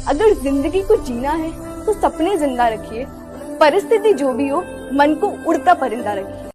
अगर जिंदगी को जीना है तो सपने जिंदा रखिए, परिस्थिति जो भी हो मन को उड़ता परिंदा रखिए।